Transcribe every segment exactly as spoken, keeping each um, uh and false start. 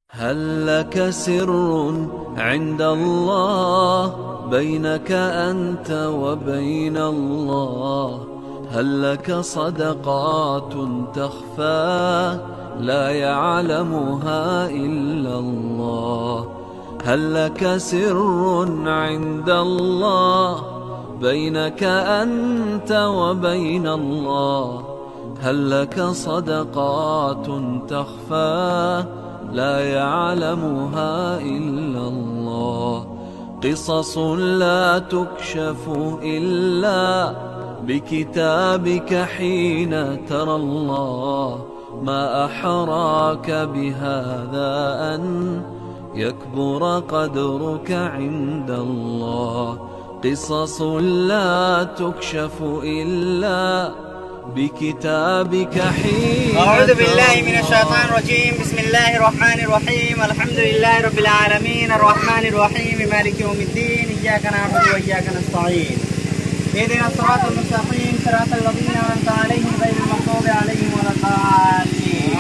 هل لك سر عند الله بينك أنت وبين الله؟ هل لك صدقات تخفى لا يعلمها إلا الله؟ هل لك سر عند الله بينك أنت وبين الله؟ هل لك صدقات تخفى لا يعلمها إلا الله؟ قصص لا تكشف إلا بكتابك حين ترى الله. ما أحراك بهذا أن يكبر قدرك عند الله. قصص لا تكشف إلا بكتابك حين أعوذ بالله من الشيطان الرجيم. بسم الله الرحمن الرحيم. الحمد لله رب العالمين الرحمن الرحيم مالك يوم الدين. إياك نعبد وإياك نستعين. اهدنا الصراط المستقيم صراط الذين أنعمت عليهم غير المغضوب عليهم ولا الضالين.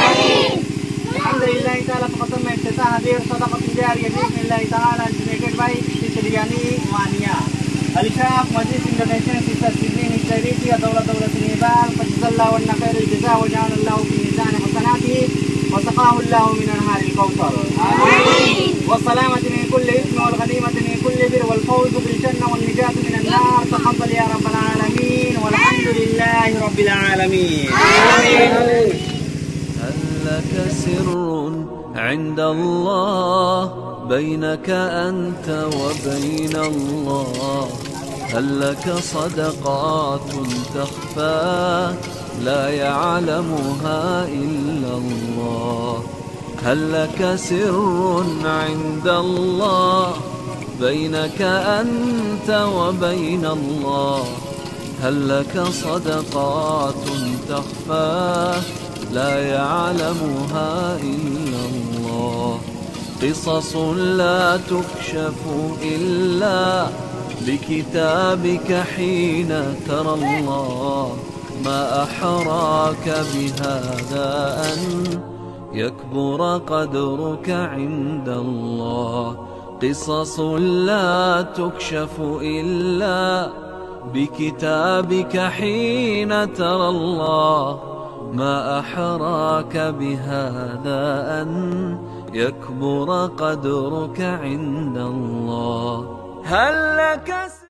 الحمد لله تعالى تقدم افتتاح هذه الصدقة الجارية بإذن الله تعالى donated by Siciliani Mania. الإشراف مجلس إندونيسيا ستة سنين الشريفي دولة دولة النيبال. فجزا الله عنا خير الجزاء وجعل الله في ميزان حسناته وسقاه الله من أنهار الكوثر. آمين. والسلامة من كل إثم والغنيمة من كل بر والفوز بالجنة والنجاة من النار. تقبل يا رب العالمين والحمد لله رب العالمين. آمين. هل لك سر عند الله بينك أنت وبين الله؟ هل لك صدقات تخفى لا يعلمها إلا الله؟ هل لك سر عند الله بينك أنت وبين الله؟ هل لك صدقات تخفى لا يعلمها إلا الله؟ قصص لا تكشف إلا بكتابك حين ترى الله. ما أحراك بهذا أن يكبر قدرك عند الله. قصص لا تكشف إلا بكتابك حين ترى الله. ما أحراك بهذا أن يكبر قدرك عند الله. هل لك